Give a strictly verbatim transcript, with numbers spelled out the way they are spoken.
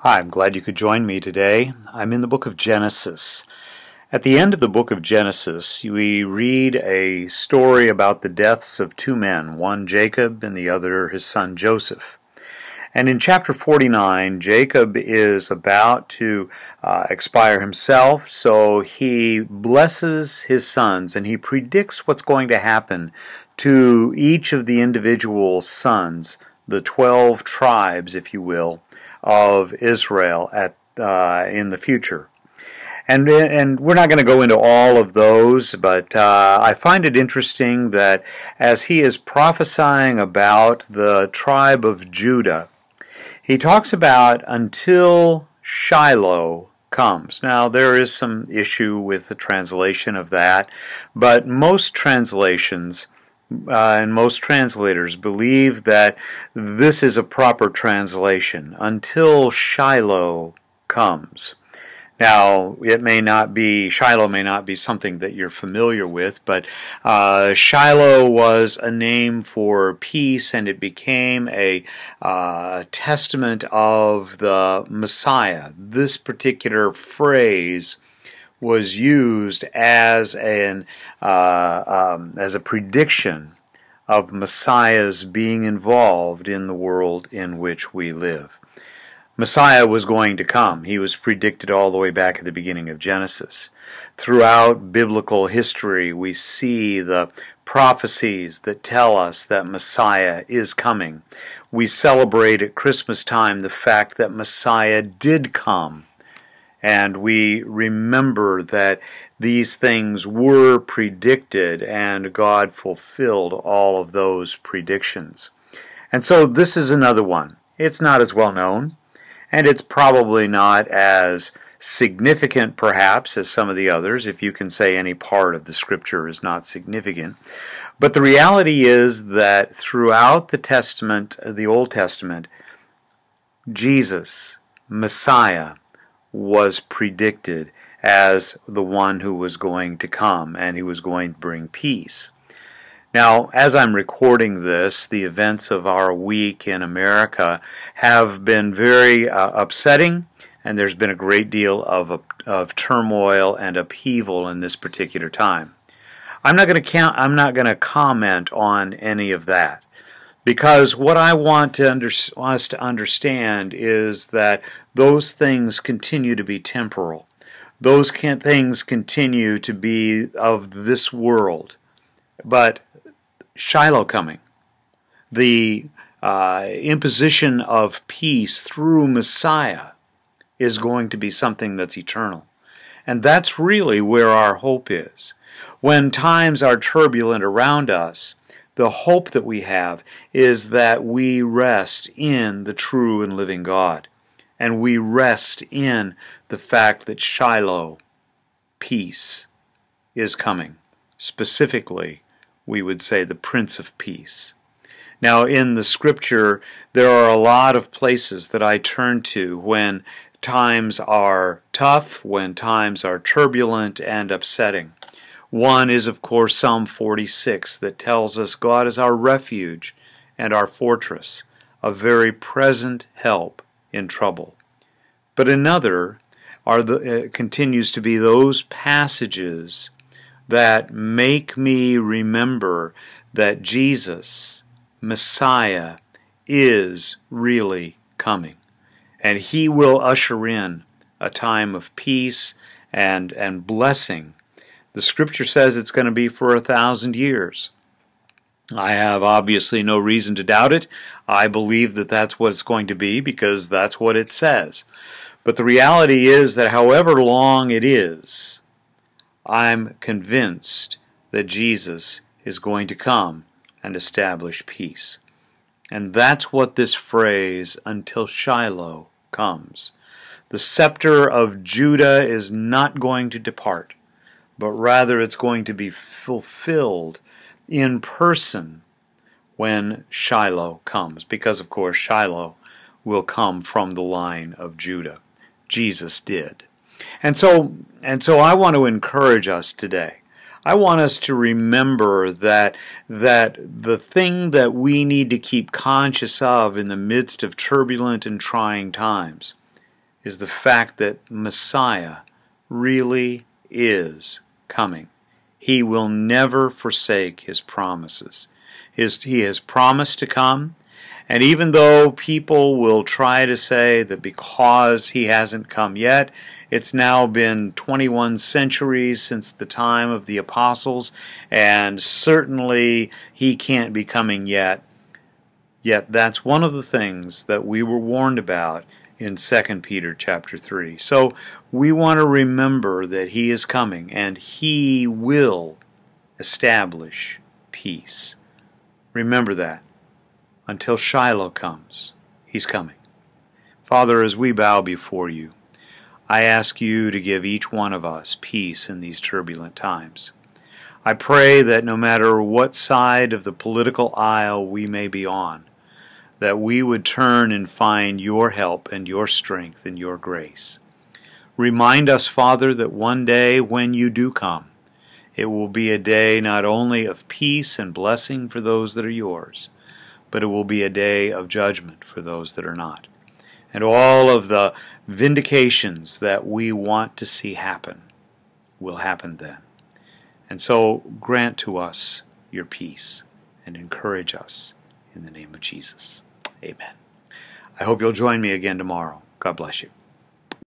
Hi, I'm glad you could join me today. I'm in the book of Genesis. At the end of the book of Genesis, we read a story about the deaths of two men, one Jacob and the other his son Joseph. And in chapter forty-nine, Jacob is about to uh, expire himself, so he blesses his sons and he predicts what's going to happen to each of the individual sons, the twelve tribes, if you will, of Israel at uh, in the future. And, and we're not going to go into all of those, but uh, I find it interesting that as he is prophesying about the tribe of Judah, he talks about until Shiloh comes. Now, there is some issue with the translation of that, but most translations Uh, and most translators believe that this is a proper translation, until Shiloh comes. Now, it may not be, Shiloh may not be something that you're familiar with, but uh, Shiloh was a name for peace, and it became a uh, testament of the Messiah. This particular phrase was used as an uh, um, as a prediction of Messiah's being involved in the world in which we live. Messiah was going to come. He was predicted all the way back at the beginning of Genesis. Throughout biblical history, we see the prophecies that tell us that Messiah is coming. We celebrate at Christmas time the fact that Messiah did come. And we remember that these things were predicted and God fulfilled all of those predictions. And so this is another one. It's not as well known, and it's probably not as significant perhaps as some of the others, if you can say any part of the Scripture is not significant. But the reality is that throughout the Testament, the Old Testament, Jesus, Messiah, was predicted as the one who was going to come, and he was going to bring peace. Now, as I'm recording this, the events of our week in America have been very uh, upsetting, and there's been a great deal of, of turmoil and upheaval in this particular time. I'm not going to count, I'm not going to comment on any of that, because what I want to under, us to understand is that those things continue to be temporal. Those can, things continue to be of this world. But Shiloh coming, the uh, imposition of peace through Messiah, is going to be something that's eternal. And that's really where our hope is. When times are turbulent around us, the hope that we have is that we rest in the true and living God. And we rest in the fact that Shiloh, peace, is coming. Specifically, we would say the Prince of Peace. Now, in the Scripture, there are a lot of places that I turn to when times are tough, when times are turbulent and upsetting. One is, of course, Psalm forty-six, that tells us God is our refuge and our fortress, a very present help in trouble. But another are the, uh, continues to be those passages that make me remember that Jesus, Messiah, is really coming. And He will usher in a time of peace and, and blessing. The Scripture says it's going to be for a thousand years. I have obviously no reason to doubt it. I believe that that's what it's going to be because that's what it says. But the reality is that however long it is, I'm convinced that Jesus is going to come and establish peace. And that's what this phrase, until Shiloh comes. The scepter of Judah is not going to depart, but rather it's going to be fulfilled in person when Shiloh comes, because of course Shiloh will come from the line of Judah. Jesus did. And so, and so I want to encourage us today. I want us to remember that, that the thing that we need to keep conscious of in the midst of turbulent and trying times is the fact that Messiah really is coming. He will never forsake His promises. His, he has promised to come, and even though people will try to say that because He hasn't come yet, it's now been twenty-one centuries since the time of the apostles, and certainly He can't be coming yet. Yet that's one of the things that we were warned about in Second Peter chapter three. So we want to remember that He is coming, and He will establish peace. Remember that. Until Shiloh comes, He's coming. Father, as we bow before You, I ask You to give each one of us peace in these turbulent times. I pray that no matter what side of the political aisle we may be on, that we would turn and find Your help and Your strength and Your grace. Remind us, Father, that one day when You do come, it will be a day not only of peace and blessing for those that are Yours, but it will be a day of judgment for those that are not. And all of the vindications that we want to see happen will happen then. And so grant to us Your peace and encourage us in the name of Jesus. Amen. I hope you'll join me again tomorrow. God bless you.